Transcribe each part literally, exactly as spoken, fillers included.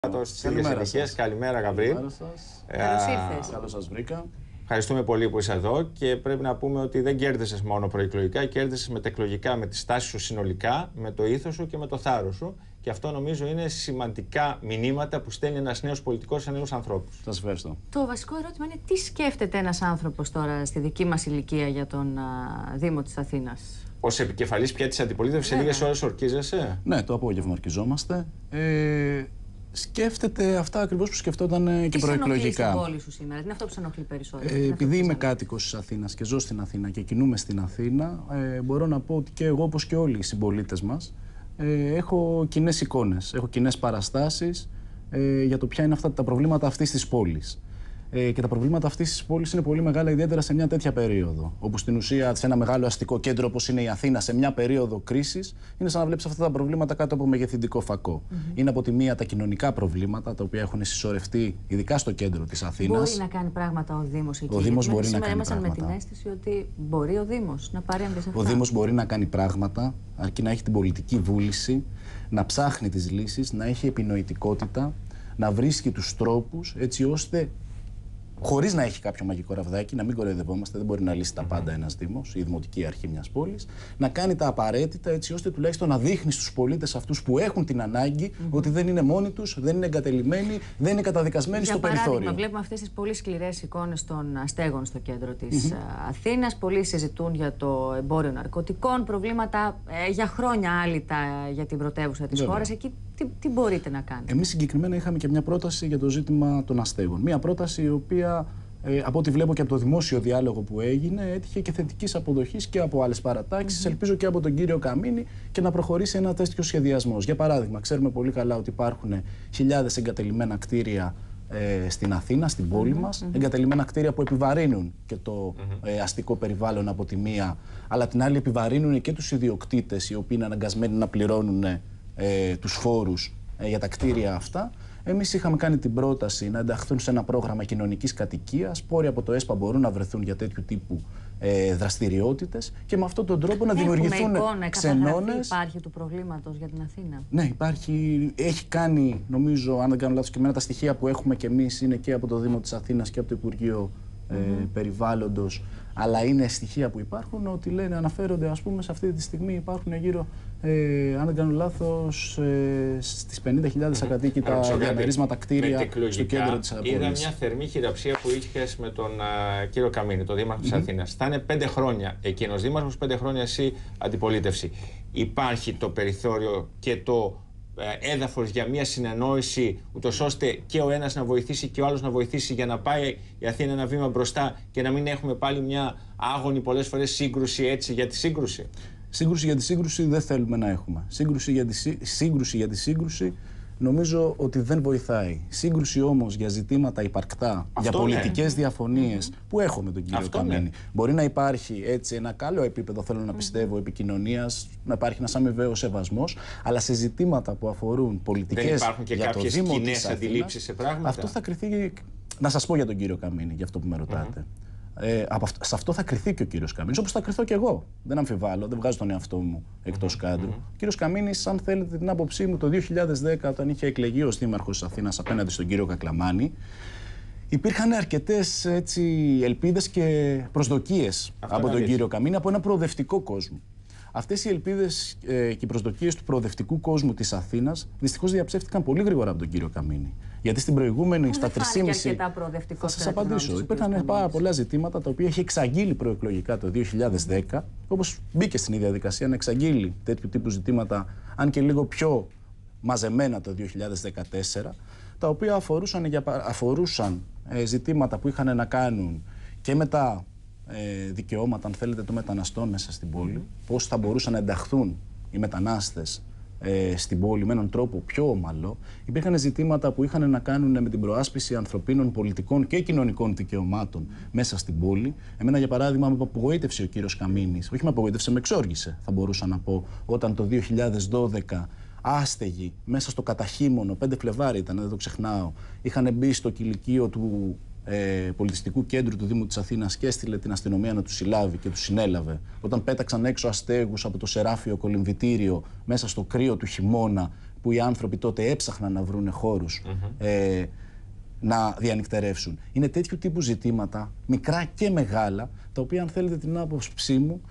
Στις ίδιες ηλικίες. Καλημέρα, Γαβρίλ. Καλώς σας. Ε, Καλώς ήρθες. Καλώς σας βρήκα. Ευχαριστούμε πολύ που είσαι εδώ και πρέπει να πούμε ότι δεν κέρδισες μόνο προεκλογικά, κέρδισες μετεκλογικά με τη στάση σου συνολικά, με το ήθος σου και με το θάρρος σου. Και αυτό νομίζω είναι σημαντικά μηνύματα που στέλνει ένας νέος πολιτικός σε νέους ανθρώπους. Σας ευχαριστώ. Το βασικό ερώτημα είναι τι σκέφτεται ένας άνθρωπος τώρα στη δική μας ηλικία για τον α, Δήμο της Αθήνας. Ως επικεφαλής πια της αντιπολίτευσης, σε λίγες ώρες ορκίζεσαι. Ναι, το απόγευμα ορκιζόμαστε. Ε, σκέφτεται αυτά ακριβώς που σκεφτόταν ε, και τι προεκλογικά. Τι σε ενοχλεί στην πόλη σου σήμερα, τι είναι αυτό που σε ενοχλεί περισσότερο? Ε, επειδή είμαι κάτοικος της Αθήνας και ζω στην Αθήνα και κινούμαι στην Αθήνα, ε, μπορώ να πω ότι και εγώ, όπως και όλοι οι συμπολίτες μας, ε, έχω κοινές εικόνες, έχω κοινές παραστάσεις ε, για το ποια είναι αυτά τα προβλήματα αυτής της πόλης. Ε, και τα προβλήματα αυτής της πόλης είναι πολύ μεγάλα, ιδιαίτερα σε μια τέτοια περίοδο. Όπου στην ουσία, σε ένα μεγάλο αστικό κέντρο όπως είναι η Αθήνα, σε μια περίοδο κρίσης, είναι σαν να βλέπεις αυτά τα προβλήματα κάτω από μεγεθυντικό φακό. Mm-hmm. Είναι από τη μία τα κοινωνικά προβλήματα, τα οποία έχουν συσσωρευτεί, ειδικά στο κέντρο της Αθήνας. Μπορεί να κάνει πράγματα ο Δήμος εκεί? Ο Δήμος μπορεί να κάνει πράγματα. πράγματα. Με την αίσθηση ότι μπορεί ο Δήμος να παρέμβει σε αυτά. Ο Δήμος μπορεί να κάνει πράγματα, αρκεί να έχει την πολιτική βούληση, να ψάχνει τις λύσεις, να έχει επινοητικότητα, να βρίσκει τους τρόπους έτσι ώστε, χωρίς να έχει κάποιο μαγικό ραβδάκι, να μην κοροϊδευόμαστε, δεν μπορεί να λύσει τα πάντα ένας Δήμος, η δημοτική αρχή μιας πόλης, να κάνει τα απαραίτητα έτσι ώστε τουλάχιστον να δείχνει στους πολίτες αυτούς που έχουν την ανάγκη mm-hmm. ότι δεν είναι μόνοι τους, δεν είναι εγκατελειμμένοι, δεν είναι καταδικασμένοι Για στο παράδειγμα, περιθώριο. Βλέπουμε αυτές τις πολύ σκληρές εικόνες των αστέγων στο κέντρο της mm-hmm. Αθήνας. Πολλοί συζητούν για το εμπόριο ναρκωτικών, προβλήματα ε, για χρόνια άλυτα για την πρωτεύουσα της χώρας. Εκεί τι, τι μπορείτε να κάνετε? Εμείς συγκεκριμένα είχαμε και μια πρόταση για το ζήτημα των αστέγων. Μια πρόταση η οποία, ε, από ό,τι βλέπω και από το δημόσιο διάλογο που έγινε, έτυχε και θετικής αποδοχής και από άλλες παρατάξεις, mm-hmm. ελπίζω και από τον κύριο Καμίνη, και να προχωρήσει ένα τέτοιο σχεδιασμός. Για παράδειγμα, ξέρουμε πολύ καλά ότι υπάρχουν χιλιάδες εγκατελειμμένα κτίρια ε, στην Αθήνα, στην πόλη mm-hmm. μας. Mm-hmm. Εγκατελειμμένα κτίρια που επιβαρύνουν και το mm-hmm. ε, αστικό περιβάλλον από τη μία, αλλά την άλλη επιβαρύνουν και τους ιδιοκτήτες, οι οποίοι είναι αναγκασμένοι να πληρώνουν ε, τους φόρους ε, για τα κτίρια αυτά. Εμείς είχαμε κάνει την πρόταση να ενταχθούν σε ένα πρόγραμμα κοινωνικής κατοικίας. Πόροι από το ΕΣΠΑ μπορούν να βρεθούν για τέτοιου τύπου ε, δραστηριότητες και με αυτόν τον τρόπο να δημιουργηθούν ξενώνες. Υπάρχει του προβλήματος για την Αθήνα? Ναι, υπάρχει. Έχει κάνει, νομίζω, αν δεν κάνω λάθος, και εμένα τα στοιχεία που έχουμε και εμείς είναι και από το Δήμο της Αθήνας και από το Υπουργείο ε, mm-hmm. Περιβάλλοντος. Αλλά είναι στοιχεία που υπάρχουν ότι λένε, αναφέρονται, ας πούμε, σε αυτή τη στιγμή υπάρχουν γύρω, ε, αν δεν κάνω λάθος, ε, στις πενήντα χιλιάδες ακατοίκητα διαμερίσματα κτίρια στο κέντρο της πόλης. Είδα μια θερμή χειραψία που είχες με τον uh, κύριο Καμίνη, τον Δήμαρχο της mm-hmm. Αθήνας. Θα είναι πέντε χρόνια εκείνος δήμαρχος, πέντε χρόνια εσύ αντιπολίτευση. Υπάρχει το περιθώριο και το έδαφος για μια συνεννόηση, ούτως ώστε και ο ένας να βοηθήσει και ο άλλος να βοηθήσει για να πάει η Αθήνα ένα βήμα μπροστά και να μην έχουμε πάλι μια άγωνη πολλές φορές σύγκρουση έτσι για τη σύγκρουση? Σύγκρουση για τη σύγκρουση δεν θέλουμε να έχουμε. Σύγκρουση για τη σύγκρουση, για τη σύγκρουση νομίζω ότι δεν βοηθάει. Σύγκρουση όμως για ζητήματα υπαρκτά, αυτό για πολιτικές ναι. διαφωνίες mm-hmm. που έχω με τον κύριο Καμίνη. Ναι. Μπορεί να υπάρχει έτσι ένα καλό επίπεδο, θέλω να πιστεύω, mm-hmm. επικοινωνίας, να υπάρχει ένας αμοιβαίος σεβασμός, αλλά σε ζητήματα που αφορούν πολιτικές δεν υπάρχουν και για κάποιες το Δήμο κοινές της Αθήνας, αντιλήψεις σε πράγματα. Αυτό θα κριθεί. Να σας πω για τον κύριο Καμίνη, για αυτό που με ρωτάτε. Mm-hmm. Ε, από αυ- σε αυτό θα κριθεί και ο κύριος Καμίνης, όπως θα κριθώ και εγώ. Δεν αμφιβάλλω, δεν βγάζω τον εαυτό μου εκτός mm-hmm. κάδρου. Mm-hmm. Ο κύριος Καμίνης, αν θέλετε την άποψή μου, το δύο χιλιάδες δέκα, όταν είχε εκλεγεί ως δήμαρχος της Αθήνας απέναντι στον κύριο Κακλαμάνη, υπήρχαν αρκετές έτσι, ελπίδες και προσδοκίες αυτό από τον αλήθεια. κύριο Καμίνη, από ένα προοδευτικό κόσμο. Αυτές οι ελπίδες ε, και οι προσδοκίες του προοδευτικού κόσμου της Αθήνας δυστυχώς διαψεύτηκαν πολύ γρήγορα από τον κύριο Καμίνη. Γιατί στην προηγούμενη, Που στα τρία κόμμα πέντε. Θα σας απαντήσω. Υπήρχαν πάρα πολλά ζητήματα τα οποία είχε εξαγγείλει προεκλογικά το δύο χιλιάδες δέκα, όπως μπήκε στην ίδια διαδικασία να εξαγγείλει τέτοιου τύπου ζητήματα, αν και λίγο πιο μαζεμένα το δύο χιλιάδες δεκατέσσερα, τα οποία αφορούσαν, για, αφορούσαν ε, ζητήματα που είχαν να κάνουν και με τα ε, δικαιώματα, αν θέλετε, των μεταναστών μέσα στην πόλη, mm-hmm. πώς θα μπορούσαν να ενταχθούν οι μετανάστες ε, στην πόλη με έναν τρόπο πιο ομαλό. Υπήρχαν ζητήματα που είχαν να κάνουν με την προάσπιση ανθρωπίνων, πολιτικών και κοινωνικών δικαιωμάτων mm-hmm. μέσα στην πόλη. Εμένα, για παράδειγμα, με απογοήτευσε ο κύριος Καμίνης, όχι με απογοήτευσε, με εξόργησε, θα μπορούσα να πω, όταν το δύο χιλιάδες δώδεκα άστεγοι μέσα στο καταχύμωνο, πέντε Φλεβάρι ήταν, δεν το ξεχνάω, είχαν μπει στο κηλικείο του ε, πολιτιστικού κέντρου του Δήμου της Αθήνας και έστειλε την αστυνομία να τους συλλάβει και τους συνέλαβε. Όταν πέταξαν έξω αστέγους από το Σεράφιο κολυμβητήριο μέσα στο κρύο του χειμώνα, που οι άνθρωποι τότε έψαχναν να βρουν χώρους mm-hmm. ε, να διανυκτερεύσουν. Είναι τέτοιου τύπου ζητήματα, μικρά και μεγάλα, τα οποία, αν θέλετε την άποψή μου,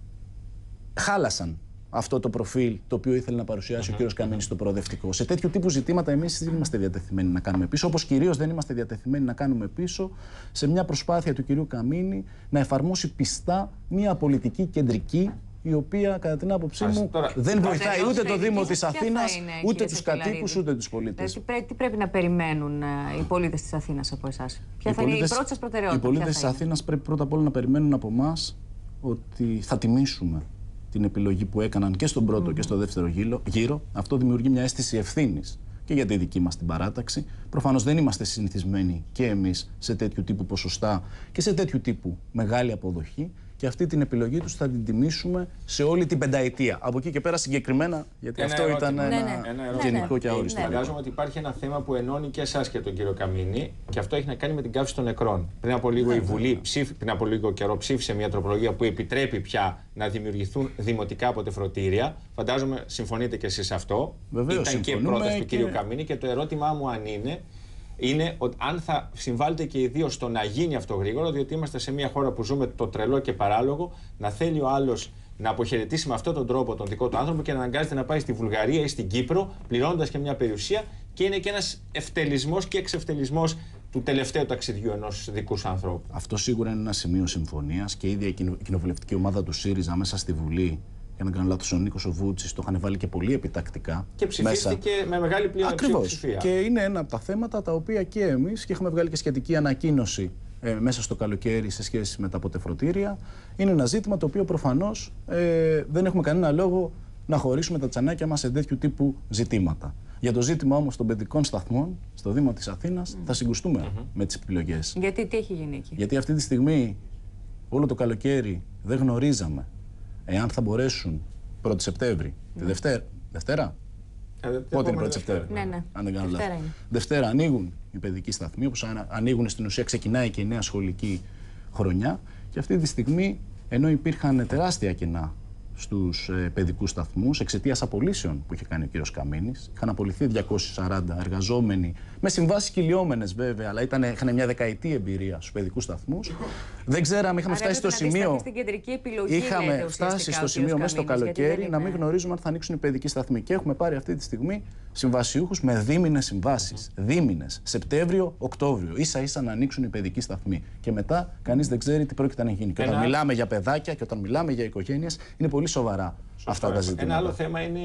χάλασαν αυτό το προφίλ το οποίο ήθελε να παρουσιάσει mm-hmm. ο κ. Καμίνης στο προοδευτικό. Σε τέτοιου τύπου ζητήματα εμείς δεν είμαστε διατεθειμένοι να κάνουμε πίσω, όπως κυρίως δεν είμαστε διατεθειμένοι να κάνουμε πίσω σε μια προσπάθεια του κ. Καμίνη να εφαρμόσει πιστά μια πολιτική κεντρική, η οποία κατά την άποψή Ας, μου τώρα, δεν βοηθάει ούτε το Δήμο της Αθήνας, είναι, ούτε τους κατοίκους, ούτε τους πολίτες. Τι, πρέ, τι πρέπει να περιμένουν οι πολίτες της Αθήνας από εσάς? Ποια οι θα πολίτες, είναι η πρώτη σας προτεραιότητα? Οι πολίτες της Αθήνας πρέπει πρώτα απ' όλα να περιμένουν από εμάς ότι θα τιμήσουμε την επιλογή που έκαναν και στον πρώτο mm. και στο δεύτερο γύρο. Αυτό δημιουργεί μια αίσθηση ευθύνης και για τη δική μας την παράταξη. Προφανώς δεν είμαστε συνηθισμένοι και εμείς σε τέτοιου τύπου ποσοστά και σε τέτοιου τύπου μεγάλη αποδοχή. Και αυτή την επιλογή τους θα την τιμήσουμε σε όλη την πενταετία. Από εκεί και πέρα συγκεκριμένα, γιατί ένα αυτό ερώτημα. Ήταν ναι, ένα, ναι. ένα γενικό ναι, και αόριστο. Ναι, ναι. Φαντάζομαι ότι υπάρχει ένα θέμα που ενώνει και εσάς και τον κύριο Καμίνη, και αυτό έχει να κάνει με την καύση των νεκρών. Πριν από λίγο, ναι, η Βουλή, ναι. ψήφι, πριν από λίγο καιρό, ψήφισε μια τροπολογία που επιτρέπει πια να δημιουργηθούν δημοτικά αποτεφρωτήρια. Φαντάζομαι συμφωνείτε και εσείς αυτό. Βεβαίως, ήταν και πρόταση του κύριου Καμίνη, και το ερώτημά μου αν είναι. Είναι ότι αν θα συμβάλλετε και οι δύο στο να γίνει αυτό γρήγορα, διότι είμαστε σε μια χώρα που ζούμε το τρελό και παράλογο, να θέλει ο άλλος να αποχαιρετήσει με αυτόν τον τρόπο τον δικό του άνθρωπο και να αναγκάζεται να πάει στη Βουλγαρία ή στην Κύπρο, πληρώνοντας και μια περιουσία, και είναι και ένας ευτελισμός και εξευτελισμός του τελευταίου ταξιδιού ενός δικού ανθρώπου. Αυτό σίγουρα είναι ένα σημείο συμφωνίας, και η ίδια η κοινοβουλευτική ομάδα του ΣΥΡΙΖΑ μέσα στη Βουλή, για να κάνω λάθος, ο Νίκος ο Βούτσης το είχαν βάλει και πολύ επιτακτικά. Και ψηφίστηκε μέσα με μεγάλη πλειοψηφία. Και είναι ένα από τα θέματα τα οποία και εμείς, και έχουμε βγάλει και σχετική ανακοίνωση ε, μέσα στο καλοκαίρι σε σχέση με τα αποτεφρωτήρια. Είναι ένα ζήτημα το οποίο προφανώς ε, δεν έχουμε κανένα λόγο να χωρίσουμε τα τσανάκια μας σε τέτοιου τύπου ζητήματα. Για το ζήτημα όμως των παιδικών σταθμών στο Δήμο της Αθήνας mm. θα συγκουστούμε mm-hmm. με τις επιλογές. Γιατί τι έχει γίνει εκεί? Γιατί αυτή τη στιγμή, όλο το καλοκαίρι, δεν γνωρίζαμε εάν θα μπορέσουν πρώτη Σεπτέμβρη, τη Δευτέρα. Δευτέρα. Ε, Πότε είναι πρώτη Σεπτέμβρη? Ναι, ναι. Αν δεν κάνω Δευτέρα λάθος. είναι. Δευτέρα ανοίγουν οι παιδικοί σταθμοί, όπως ανοίγουν στην ουσία, ξεκινάει και η νέα σχολική χρονιά. Και αυτή τη στιγμή, ενώ υπήρχαν τεράστια κενά στους ε, παιδικούς σταθμούς εξαιτίας απολύσεων που είχε κάνει ο κύριος Καμίνης, είχαν απολυθεί διακόσιοι σαράντα εργαζόμενοι, με συμβάσεις κυλιόμενες βέβαια, αλλά ήταν, είχαν μια δεκαετή εμπειρία στους παιδικούς σταθμούς. Δεν ξέραμε, είχαμε Άρα φτάσει στο σημείο. Στην κεντρική επιλογή, είχαμε λέτε, φτάσει στο σημείο μέσα στο καλοκαίρι να μην γνωρίζουμε αν θα ανοίξουν οι παιδικοί σταθμοί. Και έχουμε πάρει αυτή τη στιγμή συμβασιούχους με δίμηνες συμβάσεις. Mm. Δίμηνες. Σεπτέμβριο, Οκτώβριο. Ίσα ίσα να ανοίξουν οι παιδικοί σταθμοί. Και μετά κανείς δεν ξέρει τι πρόκειται να γίνει. Και όταν Ένα... μιλάμε για παιδάκια και όταν μιλάμε για οικογένειες, είναι πολύ σοβαρά. Σωστά. Αυτά τα ζητήματα. Ένα άλλο θέμα είναι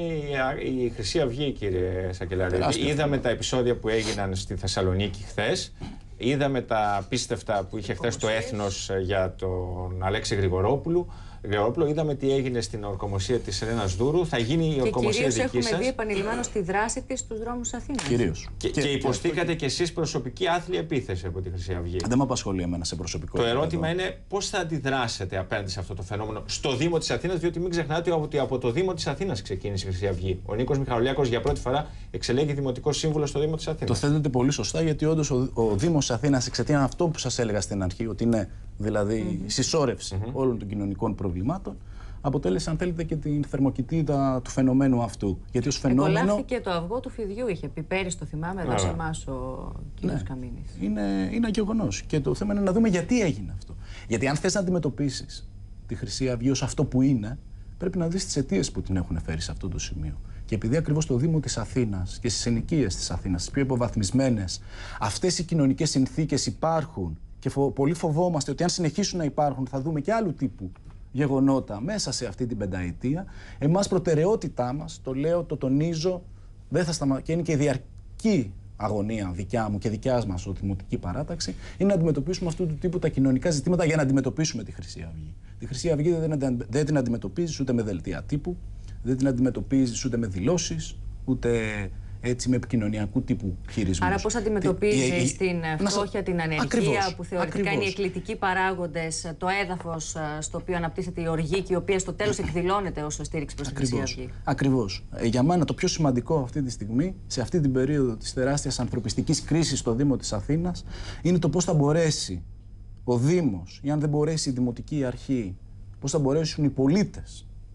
η Χρυσή Αυγή, κύριε Σακελαρίδη. Είδαμε τα επεισόδια που έγιναν στη Θεσσαλονίκη χθες. Είδαμε τα απίστευτα που είχε χθες το Έθνος για τον Αλέξη Γρηγορόπουλο. Είδαμε τι έγινε στην ορκομοσία της Ελένας Δούρου. Θα γίνει η ορκομοσία δική σας. Και έχουμε δει επανειλημμένως τη δράση της στους δρόμους Αθήνας. Κυρίως. Και, και, και υποστήκατε και, και εσείς προσωπική άθλια επίθεση από τη Χρυσή Αυγή. Δεν με απασχολεί εμένα σε προσωπικό επίπεδο. Το ερώτημα είναι πώς θα αντιδράσετε απέναντι σε αυτό το φαινόμενο στο Δήμο της Αθήνας, διότι μην ξεχνάτε ότι από το Δήμο της Αθήνας ξεκίνησε η Χρυσή Αυγή. Ο Νίκος Μιχαηλάκος για πρώτη φορά εξελέγει δημοτικός σύμβουλος στο Δήμο της Αθήνας. Το θέτετε πολύ σωστά, γιατί όντως ο, ο Δήμος της Αθήνας, εξαιτία αυτό που σας έλεγα στην αρχή, ότι είναι δηλαδή mm-hmm. συσσόρευση mm-hmm. όλων των κοινωνικών προβλημάτων, αποτέλεσε, αν θέλετε, και την θερμοκοιτίδα του φαινομένου αυτού. Γιατί ως φαινόμενο. Εκολάχθηκε το αυγό του φιδιού, είχε πει πέρυσι, το θυμάμαι, εδώ σε εμάς ο κ. Ναι. Καμίνης. Είναι, είναι ένα γεγονός. Και το θέμα είναι να δούμε γιατί έγινε αυτό. Γιατί αν θες να αντιμετωπίσεις τη Χρυσή Αυγή ως αυτό που είναι, πρέπει να δεις τις αιτίες που την έχουν φέρει σε αυτό το σημείο. Και επειδή ακριβώς στο Δήμο της Αθήνας και στις ενοικίες της Αθήνας, τις πιο υποβαθμισμένες, αυτές οι κοινωνικές συνθήκες υπάρχουν και φο- πολύ φοβόμαστε ότι αν συνεχίσουν να υπάρχουν, θα δούμε και άλλου τύπου γεγονότα μέσα σε αυτή την πενταετία. Εμάς προτεραιότητά μας, το λέω, το τονίζω, δεν θα σταμα... και είναι και διαρκή αγωνία δικιά μου και δικιά μας ως δημοτική παράταξη, είναι να αντιμετωπίσουμε αυτού του τύπου τα κοινωνικά ζητήματα για να αντιμετωπίσουμε τη Χρυσή Αυγή. Τη Χρυσή Αυγή δεν, δεν την αντιμετωπίζεις ούτε με δελτία τύπου, δεν την αντιμετωπίζεις ούτε με δηλώσεις, ούτε έτσι με επικοινωνιακού τύπου χειρισμούς. Άρα πώς αντιμετωπίζεις την φτώχεια, την ανεργία, ακριβώς, που θεωρητικά ακριβώς. είναι οι εκλητικοί παράγοντες, το έδαφος στο οποίο αναπτύσσεται η οργή και η οποία στο τέλος εκδηλώνεται ως στήριξη προς τη Χρυσή Αυγή. Ακριβώς. Ε, για μένα το πιο σημαντικό αυτή τη στιγμή, σε αυτή την περίοδο της τεράστιας ανθρωπιστικής κρίσης στο Δήμο της Αθήνας, είναι το πώς θα μπορέσει ο Δήμος, ή αν δεν μπορέσει η Δημοτική Αρχή, πώς θα μπορέσουν οι πολίτες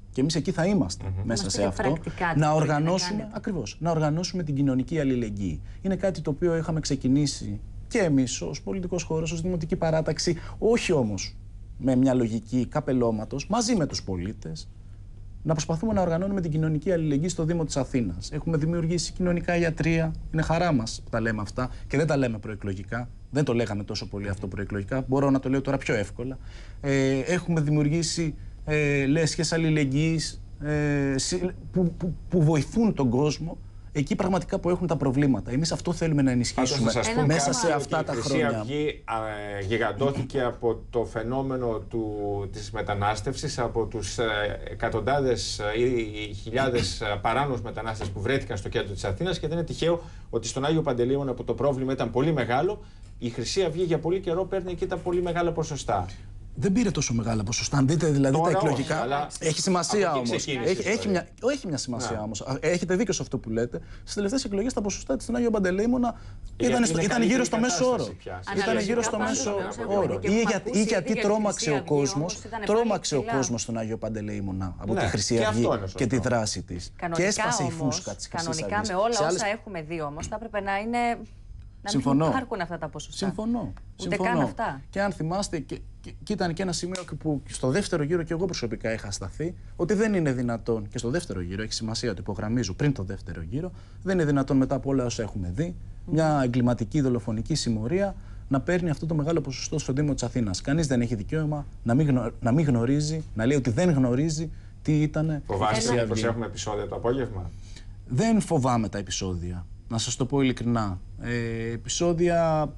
Και εμείς εκεί θα είμαστε mm-hmm. μέσα Μας σε αυτό. Να οργανώσουμε, να ακριβώς, να οργανώσουμε την κοινωνική αλληλεγγύη. Είναι κάτι το οποίο είχαμε ξεκινήσει και εμείς ως πολιτικός χώρος, ως δημοτική παράταξη, όχι όμως με μια λογική καπελώματος, μαζί με τους πολίτες, να προσπαθούμε να οργανώνουμε την κοινωνική αλληλεγγύη στο Δήμο της Αθήνας. Έχουμε δημιουργήσει κοινωνικά ιατρεία. Είναι χαρά μας που τα λέμε αυτά και δεν τα λέμε προεκλογικά. Δεν το λέγαμε τόσο πολύ αυτό προεκλογικά. Μπορώ να το λέω τώρα πιο εύκολα. Ε, έχουμε δημιουργήσει ε, λέσχες αλληλεγγύης ε, που, που, που βοηθούν τον κόσμο εκεί πραγματικά που έχουν τα προβλήματα. Εμείς αυτό θέλουμε να ενισχύσουμε μέσα σε αυτά τα χρόνια. Η Χρυσή Αυγή ε, γιγαντώθηκε από το φαινόμενο του, της μετανάστευσης, από τους ε, εκατοντάδες ή χιλιάδες παράνομους μετανάστες που βρέθηκαν στο κέντρο της Αθήνας, και δεν είναι τυχαίο ότι στον Άγιο Παντελεήμονα, που το πρόβλημα ήταν πολύ μεγάλο, η Χρυσή Αυγή για πολύ καιρό παίρνει εκεί τα πολύ μεγάλα ποσοστά. Δεν πήρε τόσο μεγάλα ποσοστά. Αν δείτε δηλαδή τώρα τα εκλογικά. Όχι, έχει σημασία όμως. Έχει, έχει, μια, έχει μια σημασία όμως. Έχετε δίκιο σε αυτό που λέτε. Στις τελευταίες εκλογές τα ποσοστά της στον Άγιο Παντελεήμονα ήταν, ήταν γύρω στο μέσο όρο. Ήταν γύρω στο μέσο όρο. Ή, για, ή γιατί τρόμαξε ο κόσμος, τρόμαξε ο κόσμος στον Άγιο Παντελεήμονα από τη Χρυσή Αυγή και τη δράση της. Και έσπασε η φούσκα της Χρυσής Αυγής. Κανονικά με όλα όσα έχουμε δει όμως θα έπρεπε να είναι. Να Συμφωνώ. Μην υπάρχουν αυτά τα ποσοστά. Συμφωνώ. Ούτε Συμφωνώ. καν αυτά. Και αν θυμάστε, και, και, και ήταν και ένα σημείο που στο δεύτερο γύρο και εγώ προσωπικά είχα σταθεί, ότι δεν είναι δυνατόν, και στο δεύτερο γύρο έχει σημασία, το υπογραμμίζω πριν το δεύτερο γύρο, δεν είναι δυνατόν μετά από όλα όσα έχουμε δει, mm. μια εγκληματική δολοφονική συμμορία να παίρνει αυτό το μεγάλο ποσοστό στο Δήμο της Αθήνας. Κανείς δεν έχει δικαίωμα να μην, γνω, να μην γνωρίζει, να λέει ότι δεν γνωρίζει τι ήταν. Φοβάστε να προσέχουμε επεισόδια το απόγευμα? Δεν φοβάμαι τα επεισόδια. Να σας το πω ειλικρινά. Ε, επεισόδια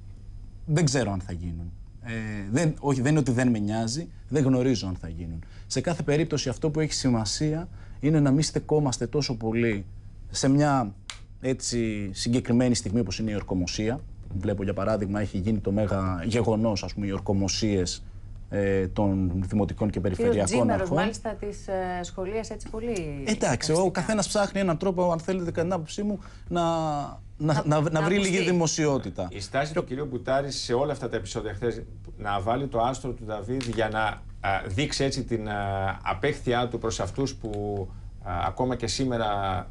δεν ξέρω αν θα γίνουν. Ε, δεν, όχι, δεν είναι ότι δεν με νοιάζει, δεν γνωρίζω αν θα γίνουν. Σε κάθε περίπτωση αυτό που έχει σημασία είναι να μην στεκόμαστε τόσο πολύ σε μια έτσι, συγκεκριμένη στιγμή όπως είναι η ορκομοσία. Βλέπω για παράδειγμα έχει γίνει το μέγα γεγονός, ας πούμε, οι ορκομοσίες ε, των δημοτικών και περιφερειακών αρχών. Μάλιστα τις ε, σχολείες έτσι πολύ. Εντάξει, ο καθένας ψάχνει έναν τρόπο, αν θέλετε, κατά την άποψή μου, να, να, να, να, να βρει λίγη δημοσιότητα. Η στάση του κ. Μπουτάρη σε όλα αυτά τα επεισόδια χθες, να βάλει το άστρο του Δαβίδ για να α, δείξει έτσι την α, απέχθειά του προς αυτούς που α, ακόμα και σήμερα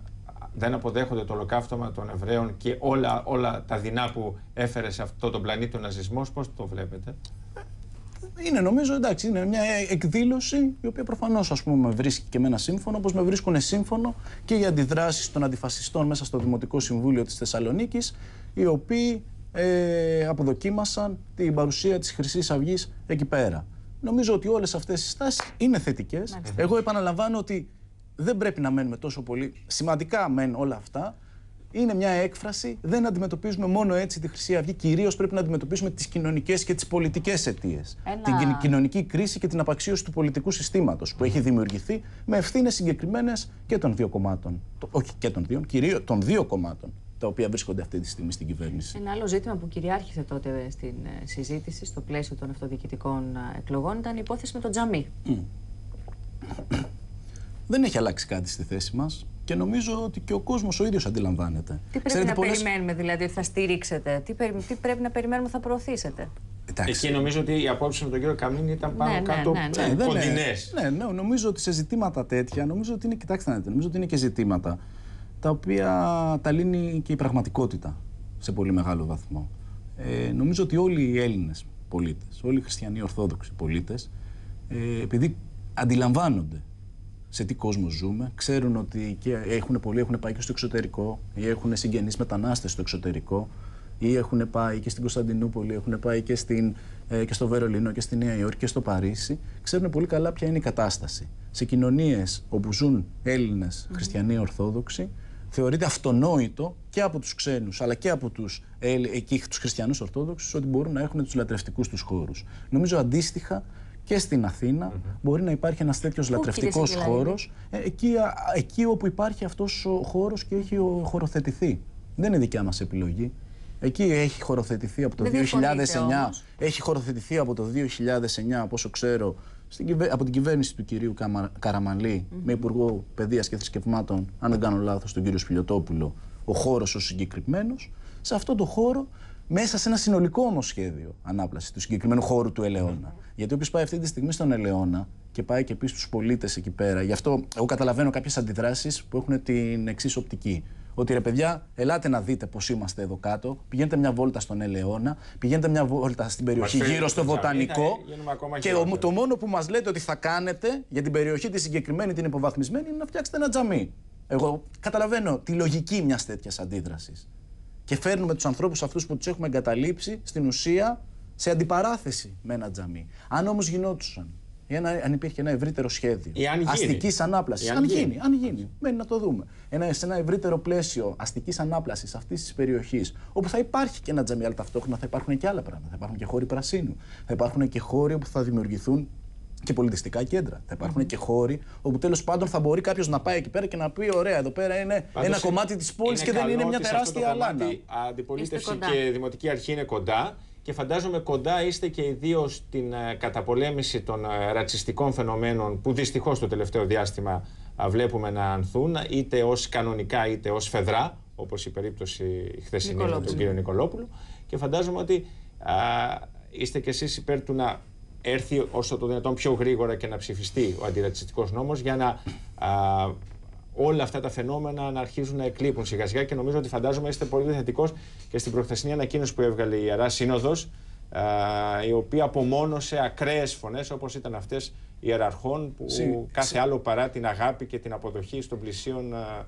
δεν αποδέχονται το ολοκαύτωμα των Εβραίων και όλα, όλα τα δεινά που έφερε σε αυτό τον πλανήτη ο ναζισμός. Πώς το βλέπετε? Είναι, νομίζω, εντάξει, είναι μια εκδήλωση η οποία προφανώς, ας πούμε, με βρίσκει και εμένα σύμφωνο, όπως με βρίσκουν σύμφωνο και οι αντιδράσεις των αντιφασιστών μέσα στο Δημοτικό Συμβούλιο της Θεσσαλονίκης, οι οποίοι ε, αποδοκίμασαν την παρουσία της Χρυσής Αυγής εκεί πέρα. Νομίζω ότι όλες αυτές οι στάσεις είναι θετικές. Μάλιστα. Εγώ επαναλαμβάνω ότι δεν πρέπει να μένουμε τόσο πολύ. Σημαντικά μεν όλα αυτά. Είναι μια έκφραση, δεν αντιμετωπίζουμε μόνο έτσι τη Χρυσή Αυγή, κυρίως πρέπει να αντιμετωπίσουμε τις κοινωνικές και τις πολιτικές αιτίες. Ένα... Την κοινωνική κρίση και την απαξίωση του πολιτικού συστήματος που έχει δημιουργηθεί με ευθύνες συγκεκριμένες και των δύο κομμάτων. Όχι και των δύο, κυρίως των δύο κομμάτων, τα οποία βρίσκονται αυτή τη στιγμή στην κυβέρνηση. Ένα άλλο ζήτημα που κυριάρχησε τότε στην συζήτηση, στο πλαίσιο των αυτοδιοικητικών εκλογών, ήταν η υπόθεση με το τζαμί. Mm. Δεν έχει αλλάξει κάτι στη θέση μας. Και νομίζω ότι και ο κόσμος ο ίδιος αντιλαμβάνεται. Τι πρέπει Ξέρετε, να πολλές... περιμένουμε δηλαδή ότι θα στηρίξετε, τι, περι... τι πρέπει να περιμένουμε θα προωθήσετε? Εκεί νομίζω ότι οι απόψεις με τον κύριο Καμίνη ήταν πάνω ναι, κάτω ναι, ναι, ναι. κοντινές. Ναι, ναι, νομίζω ότι σε ζητήματα τέτοια, νομίζω ότι είναι, κοιτάξτε να δείτε, νομίζω ότι είναι και ζητήματα τα οποία τα λύνει και η πραγματικότητα σε πολύ μεγάλο βαθμό. Ε, νομίζω ότι όλοι οι Έλληνες πολίτες, όλοι οι χριστιανοί ορθόδοξοι πολίτες, ε, επειδή αντιλαμβάνονται σε τι κόσμο ζούμε, ξέρουν ότι και έχουν, πολλοί έχουν πάει και στο εξωτερικό ή έχουν συγγενείς μετανάστες στο εξωτερικό ή έχουν πάει και στην Κωνσταντινούπολη, έχουν πάει και, στην, ε, και στο Βερολίνο και στη Νέα Υόρκη και στο Παρίσι, ξέρουν πολύ καλά ποια είναι η κατάσταση. Σε κοινωνίες όπου ζουν Έλληνες χριστιανοί ορθόδοξοι, θεωρείται αυτονόητο και από τους ξένους αλλά και από τους, ε, εκεί, τους χριστιανούς ορθόδοξους ότι μπορούν να έχουν τους λατρευτικούς τους χώρους. Νομίζω αντίστοιχα και στην Αθήνα mm-hmm. μπορεί να υπάρχει ένας τέτοιος λατρευτικός δηλαδή. χώρος ε, εκεί, εκεί όπου υπάρχει αυτός ο χώρος και έχει χωροθετηθεί. Δεν είναι δικιά μας επιλογή. Εκεί έχει χωροθετηθεί από το Δεν δύο χιλιάδες εννιά. Έχει χωροθετηθεί από το δύο χιλιάδες εννιά, από όσο ξέρω, στην, από την κυβέρνηση του κυρίου Καραμανλή mm-hmm. με Υπουργό Παιδείας και Θρησκευμάτων, αν δεν κάνω λάθος, τον κύριο Σπηλιωτόπουλο, ο χώρος ο συγκεκριμένος. Σε αυτό το χώρο μέσα σε ένα συνολικό όμως σχέδιο ανάπλαση του συγκεκριμένου χώρου του Ελαιώνα. Mm-hmm. Γιατί όποιος πάει αυτή τη στιγμή στον Ελαιώνα και πάει και πει στους πολίτες εκεί πέρα, γι' αυτό εγώ καταλαβαίνω κάποιες αντιδράσεις που έχουν την εξής οπτική. Ότι ρε παιδιά, ελάτε να δείτε πώς είμαστε εδώ κάτω. Πηγαίνετε μια βόλτα στον Ελαιώνα, πηγαίνετε μια βόλτα στην περιοχή μας γύρω στο Βοτανικό. Και ο, το μόνο που μας λέτε ότι θα κάνετε για την περιοχή τη συγκεκριμένη, την υποβαθμισμένη, είναι να φτιάξετε ένα τζαμί. Εγώ καταλαβαίνω τη λογική μιας τέτοιας αντίδρασης. Και φέρνουμε τους ανθρώπους αυτούς που τους έχουμε εγκαταλείψει στην ουσία σε αντιπαράθεση με ένα τζαμί. Αν όμως γινόντουσαν, ένα, αν υπήρχε ένα ευρύτερο σχέδιο αστικής ανάπλασης, αν, αν γίνει, γίνει, αν γίνει, μένει να το δούμε. Ένα, σε ένα ευρύτερο πλαίσιο αστικής ανάπλασης αυτής της περιοχής, όπου θα υπάρχει και ένα τζαμί, αλλά ταυτόχρονα θα υπάρχουν και άλλα πράγματα. Θα υπάρχουν και χώροι πρασίνου, θα υπάρχουν και χώροι όπου θα δημιουργηθούν και πολιτιστικά κέντρα. Θα υπάρχουν mm-hmm. και χώροι όπου τέλος πάντων θα μπορεί κάποιος να πάει εκεί πέρα και να πει: ωραία, εδώ πέρα είναι πάντως ένα κομμάτι της πόλης και δεν είναι μια τεράστια λάνα. Αντιπολίτευση και Δημοτική Αρχή είναι κοντά. Και φαντάζομαι κοντά είστε και ιδίως στην uh, καταπολέμηση των uh, ρατσιστικών φαινομένων που δυστυχώς το τελευταίο διάστημα uh, βλέπουμε να ανθούν, είτε ως κανονικά είτε ως φεδρά, όπως η περίπτωση χθεσινή με τον κύριο Νικολόπουλο. Και φαντάζομαι ότι uh, είστε κι εσείς υπέρ του να έρθει όσο το δυνατόν πιο γρήγορα και να ψηφιστεί ο αντιρατσιστικός νόμος για να uh, όλα αυτά τα φαινόμενα να αρχίζουν να εκλείπουν σιγά σιγά, και νομίζω ότι φαντάζομαι είστε πολύ θετικός και στην προχθεσινή ανακοίνωση που έβγαλε η Ιερά Σύνοδος, α, η οποία απομόνωσε ακραίες φωνές όπως ήταν αυτές ιεραρχών που Συ... κάθε άλλο παρά την αγάπη και την αποδοχή των πλησίων α,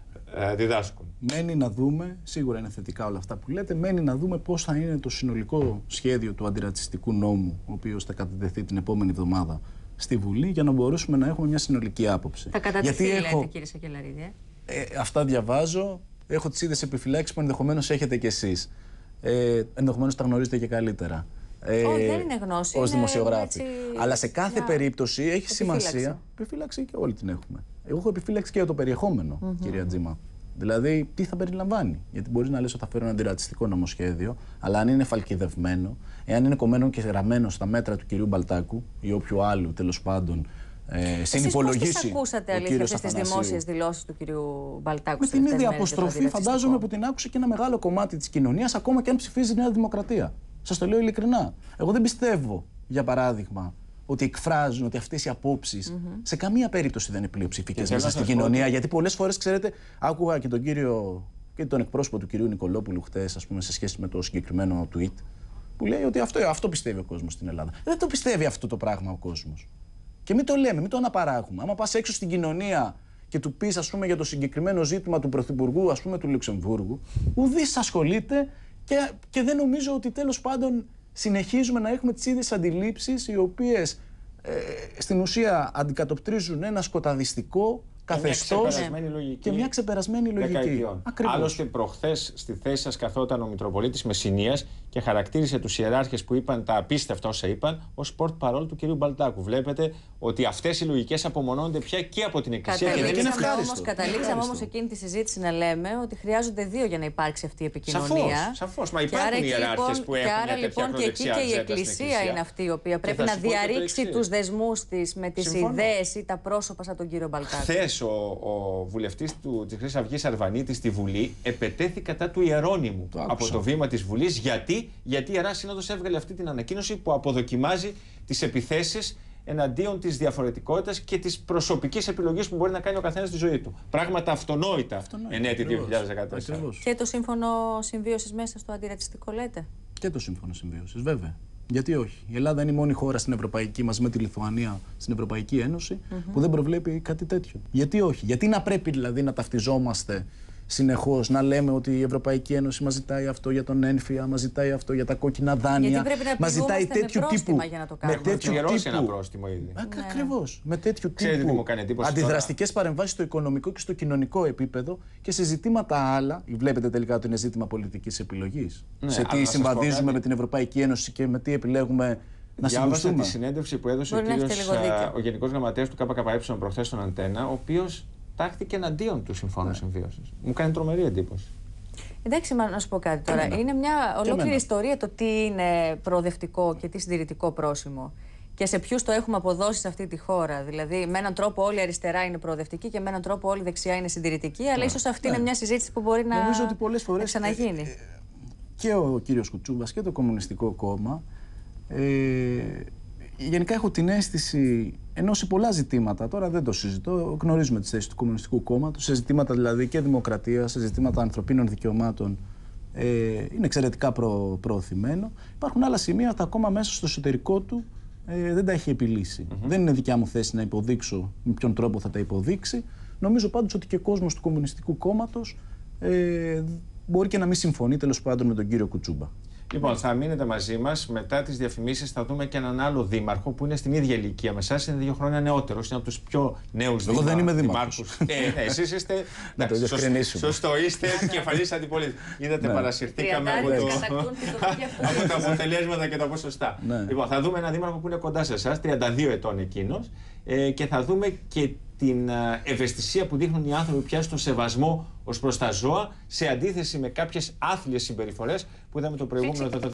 α, διδάσκουν. Μένει να δούμε, σίγουρα είναι θετικά όλα αυτά που λέτε, μένει να δούμε πώς θα είναι το συνολικό σχέδιο του αντιρατσιστικού νόμου, ο οποίος θα κατατεθεί την επόμενη εβδομάδα στη Βουλή, για να μπορέσουμε να έχουμε μια συνολική άποψη. Θα κατατεθεί, λέτε, έχω... κύριε Σακελαρίδη. Ε? Ε, αυτά διαβάζω. Έχω τις ίδιες επιφυλάξεις που ενδεχομένως έχετε κι εσείς. Ε, ενδεχομένως τα γνωρίζετε και καλύτερα. Ε, Όχι, δεν είναι γνώση. Ως δημοσιογράφοι. Έτσι... Αλλά σε κάθε yeah. περίπτωση έχει επιφύλαξη. σημασία. Επιφύλαξη και όλοι την έχουμε. Εγώ έχω επιφύλαξη και για το περιεχόμενο, mm-hmm. κυρία Τζίμα. Δηλαδή, τι θα περιλαμβάνει. Γιατί μπορεί να λες ότι θα φέρω ένα αντιρατσιστικό νομοσχέδιο, αλλά αν είναι φαλκιδευμένο, εάν είναι κομμένο και γραμμένο στα μέτρα του κυρίου Μπαλτάκου ή όποιου άλλου τέλος πάντων ε, συνυπολογίσει. Εσείς πώς ακούσατε αλήθεια αυτές τις δημόσιες δηλώσεις του κυρίου Μπαλτάκου? Με την ίδια αποστροφή, φαντάζομαι, που την άκουσε και ένα μεγάλο κομμάτι της κοινωνίας, ακόμα και αν ψηφίζει η Νέα Δημοκρατία. Σας το λέω ειλικρινά. Εγώ δεν πιστεύω, για παράδειγμα, ότι εκφράζουν ότι αυτές οι απόψεις mm-hmm. σε καμία περίπτωση δεν είναι πλειοψηφικές μέσα στην κοινωνία. Γιατί πολλές φορές, ξέρετε, άκουγα και τον κύριο και τον εκπρόσωπο του κυρίου Νικολόπουλου χτες, ας πούμε, σε σχέση με το συγκεκριμένο tweet, που λέει ότι αυτό, αυτό πιστεύει ο κόσμος στην Ελλάδα. Δεν το πιστεύει αυτό το πράγμα ο κόσμος. Και μην το λέμε, μην το αναπαράγουμε. Άμα πας έξω στην κοινωνία και του πεις, ας πούμε, για το συγκεκριμένο ζήτημα του Πρωθυπουργού, ας πούμε, του Λουξεμβούργου, ουδής ασχολείται και, και δεν νομίζω ότι τέλος πάντων συνεχίζουμε να έχουμε τις ίδιες αντιλήψεις, οι οποίες ε, στην ουσία αντικατοπτρίζουν ένα σκοταδιστικό καθεστώς και μια ξεπερασμένη λογική. Άλλωστε, προχθές στη θέση σας καθόταν ο Μητροπολίτης Μεσσηνίας και χαρακτήρισε τους ιεράρχες που είπαν τα απίστευτα όσα είπαν ως πορτ παρόλ του κυρίου Μπαλτάκου. Βλέπετε ότι αυτές οι λογικές απομονώνονται πια και από την Εκκλησία και δεν είναι ευχάριστο. Καταλήξαμε όμως εκείνη τη συζήτηση να λέμε ότι χρειάζονται δύο για να υπάρξει αυτή η επικοινωνία. Σαφώς, σαφώς. Μα υπάρχουν ιεράρχες που έχουν μια τέτοια ακροδεξιά ατζέντα. Και η Εκκλησία είναι αυτή η οποία πρέπει να διαρρήξει τους δεσμούς της με τις ιδέες ή τα πρόσωπα σαν τον κύριο Μπαλτάκου. Ο, ο βουλευτής της Χρυσής Αυγής Αρβανίτης στη Βουλή επετέθη κατά του Ιερώνυμου το από το βήμα της Βουλής. Γιατί, γιατί η Ιερά Σύνοδος έβγαλε αυτή την ανακοίνωση που αποδοκιμάζει τις επιθέσεις εναντίον της διαφορετικότητας και της προσωπικής επιλογής που μπορεί να κάνει ο καθένας στη ζωή του. Πράγματα αυτονόητα, αυτονόητα. εν έτη δύο χιλιάδες δεκατέσσερα. Και το σύμφωνο συμβίωσης μέσα στο αντιρατσιστικό λέτε? Και το σύμφωνο συμβίωσης, βέβαια. Γιατί όχι. Η Ελλάδα είναι η μόνη χώρα στην Ευρωπαϊκή, μαζί με τη Λιθουανία, στην Ευρωπαϊκή Ένωση, mm-hmm. που δεν προβλέπει κάτι τέτοιο. Γιατί όχι. Γιατί να πρέπει δηλαδή να ταυτιζόμαστε συνεχώς, να λέμε ότι η Ευρωπαϊκή Ένωση μας ζητάει αυτό για τον ένφια, μας ζητάει αυτό για τα κόκκινα δάνεια, μας ζητάει τέτοιου τύπου. Για να το κάνουμε. Με τέτοιου τύπου. Ένα πρόστιμο ήδη. Ναι. Ακριβώς. Με τέτοιου τύπου αντιδραστικές παρεμβάσεις στο οικονομικό και στο κοινωνικό επίπεδο και σε ζητήματα άλλα. Βλέπετε τελικά ότι είναι ζήτημα πολιτικής επιλογής. Ναι, σε τι συμβαδίζουμε με την Ευρωπαϊκή Ένωση και με τι επιλέγουμε. Να διάβασα τη συνέντευξη που έδωσε ο, κύριος, ο Γενικός Γραμματέας του ΚΚΕ προχθές στον Αντένα, ο οποίος τάχθηκε εναντίον του Συμφώνου ναι. Συμβίωσης. Μου κάνει τρομερή εντύπωση. Εντάξει, μα να σου πω κάτι τώρα. Εμένα. Είναι μια ολόκληρη ιστορία το τι είναι προοδευτικό και τι συντηρητικό πρόσημο. Και σε ποιους το έχουμε αποδώσει σε αυτή τη χώρα. Δηλαδή, με έναν τρόπο όλη η αριστερά είναι προοδευτική και με έναν τρόπο όλη η δεξιά είναι συντηρητική. Αλλά ναι. ίσως αυτή ναι. είναι μια συζήτηση που μπορεί να, Νομίζω ότι πολλές φορές να ξαναγίνει. Ε, ε, και ο κύριος Κουτσούμπας και το Κομμουνιστικό Κόμμα, ε, γενικά έχω την αίσθηση, ενώ σε πολλά ζητήματα, τώρα δεν το συζητώ, γνωρίζουμε τις θέσεις του Κομμουνιστικού Κόμματος, σε ζητήματα δηλαδή και δημοκρατίας, σε ζητήματα ανθρωπίνων δικαιωμάτων, ε, είναι εξαιρετικά προ, προωθημένο. Υπάρχουν άλλα σημεία, τα ακόμα μέσα στο εσωτερικό του ε, δεν τα έχει επιλύσει. Mm-hmm. Δεν είναι δικιά μου θέση να υποδείξω με ποιον τρόπο θα τα υποδείξει. Νομίζω πάντως ότι και ο κόσμος του Κομμουνιστικού Κόμματος ε, μπορεί και να μην συμφωνεί τέλος πάντων με τον κύριο Κουτσούμπα. Λοιπόν, θα μείνετε μαζί μας. Μετά τις διαφημίσεις θα δούμε και έναν άλλο δήμαρχο που είναι στην ίδια ηλικία με εσάς, είναι δύο χρόνια νεότερος, είναι από τους πιο νέους δήμαρχους. Εγώ δεν είμαι δήμαρχος. Ε, ναι, εσείς είστε. Να το διευκρινίσουμε. Σωστό, είστε επικεφαλής αντιπολίτευση. Είδατε, ναι. Παρασυρθήκαμε από, το... από τα αποτελέσματα και τα ποσοστά. Ναι. Λοιπόν, θα δούμε έναν δήμαρχο που είναι κοντά σε εσάς, τριάντα δύο ετών εκείνος, ε, και θα δούμε και την ευαισθησία που δείχνουν οι άνθρωποι πια στο σεβασμό ως προς τα ζώα, σε αντίθεση με κάποιες άθλιες συμπεριφορές που είδαμε το προηγούμενο.